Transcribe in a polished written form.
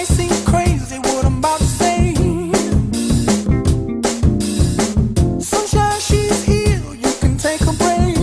might seem crazy what I'm about to say. Sunshine, she's here, you can take a break.